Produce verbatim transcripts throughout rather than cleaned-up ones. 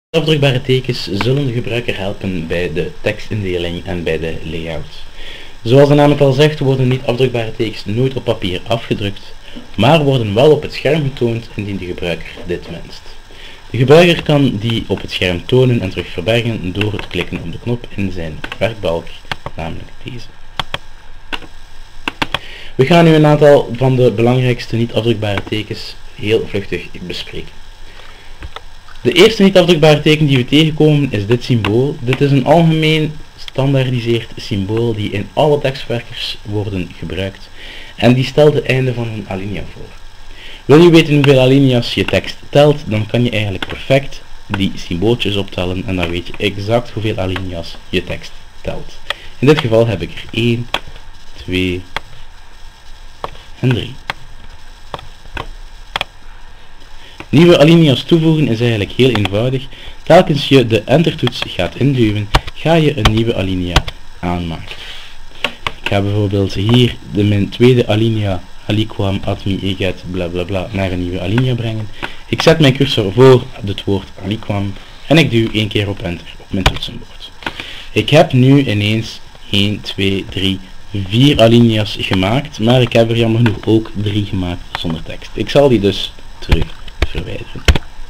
Afdrukbare tekens zullen de gebruiker helpen bij de tekstindeling en bij de layout. Zoals de naam het al zegt, worden niet afdrukbare tekens nooit op papier afgedrukt, maar worden wel op het scherm getoond indien de gebruiker dit wenst. De gebruiker kan die op het scherm tonen en terug verbergen door het klikken op de knop in zijn werkbalk, namelijk deze. We gaan nu een aantal van de belangrijkste niet afdrukbare tekens heel vluchtig bespreken. De eerste niet afdrukbare teken die we tegenkomen is dit symbool. Dit is een algemeen standaardiseerd symbool die in alle tekstverwerkers worden gebruikt en die stelt het einde van een alinea voor. Wil je weten hoeveel alinea's je tekst telt, dan kan je eigenlijk perfect die symbooltjes optellen en dan weet je exact hoeveel alinea's je tekst telt. In dit geval heb ik er één, twee en drie. Nieuwe alinea's toevoegen is eigenlijk heel eenvoudig. Telkens je de entertoets gaat induwen, ga je een nieuwe alinea aanmaken. Ik ga bijvoorbeeld hier de mijn tweede alinea aliquam atmi eget bla bla bla naar een nieuwe alinea brengen. Ik zet mijn cursor voor het woord aliquam en ik duw één keer op enter op mijn toetsenbord. Ik heb nu ineens één, twee, drie, vier alinea's gemaakt, maar ik heb er jammer genoeg ook drie gemaakt zonder tekst. Ik zal die dus terug verwijderen.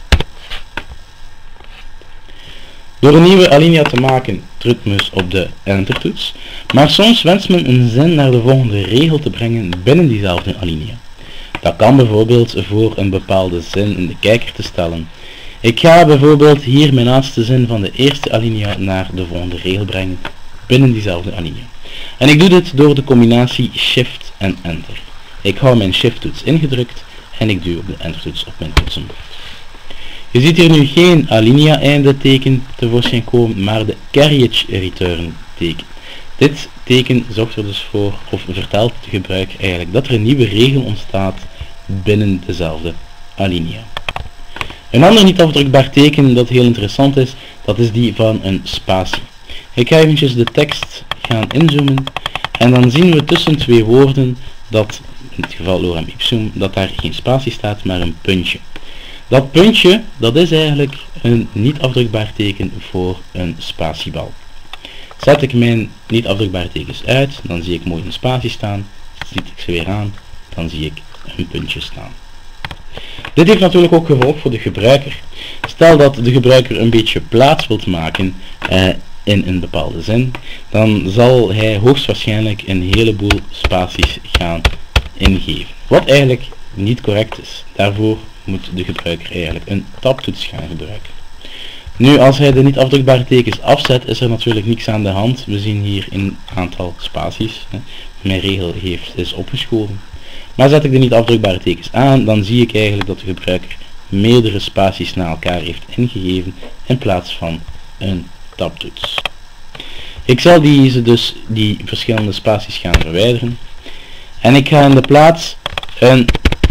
Door een nieuwe alinea te maken drukt men dus op de entertoets, maar soms wenst men een zin naar de volgende regel te brengen binnen diezelfde alinea. Dat kan bijvoorbeeld voor een bepaalde zin in de kijker te stellen. Ik ga bijvoorbeeld hier mijn laatste zin van de eerste alinea naar de volgende regel brengen binnen diezelfde alinea. En ik doe dit door de combinatie shift en enter. Ik hou mijn shift toets ingedrukt en ik duw op de entertoets op mijn toetsenbord. Je ziet hier nu geen alinea einde teken tevoorschijn komen, maar de carriage return teken. Dit teken zorgt er dus voor, of vertelt de gebruiker eigenlijk, dat er een nieuwe regel ontstaat binnen dezelfde alinea. Een ander niet afdrukbaar teken dat heel interessant is, dat is die van een spatie. Ik ga eventjes de tekst gaan inzoomen en dan zien we tussen twee woorden dat, in het geval lorem ipsum, dat daar geen spatie staat, maar een puntje. Dat puntje, dat is eigenlijk een niet afdrukbaar teken voor een spatiebalk. Zet ik mijn niet afdrukbare tekens uit, dan zie ik mooi een spatie staan. Zet ik ze weer aan, dan zie ik een puntje staan. Dit heeft natuurlijk ook gevolg voor de gebruiker. Stel dat de gebruiker een beetje plaats wilt maken eh, in een bepaalde zin, dan zal hij hoogstwaarschijnlijk een heleboel spaties gaan ingeven. Wat eigenlijk niet correct is. Daarvoor moet de gebruiker eigenlijk een tabtoets gaan gebruiken. Nu, als hij de niet afdrukbare tekens afzet, is er natuurlijk niets aan de hand. We zien hier een aantal spaties. Mijn regel heeft is opgeschoven. Maar zet ik de niet afdrukbare tekens aan, dan zie ik eigenlijk dat de gebruiker meerdere spaties na elkaar heeft ingegeven in plaats van een tabtoets. Ik zal deze dus die verschillende spaties gaan verwijderen. En ik ga in de plaats een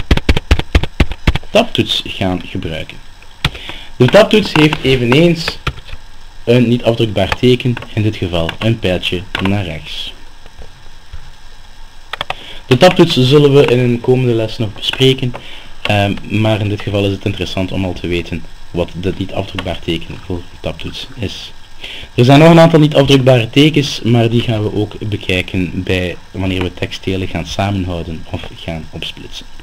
tabtoets gaan gebruiken. De tabtoets heeft eveneens een niet afdrukbaar teken, in dit geval een pijltje naar rechts. De tabtoets zullen we in een komende les nog bespreken, um, maar in dit geval is het interessant om al te weten wat dit niet afdrukbaar teken voor een tabtoets is. Er zijn nog een aantal niet afdrukbare tekens, maar die gaan we ook bekijken bij wanneer we tekstdelen gaan samenhouden of gaan opsplitsen.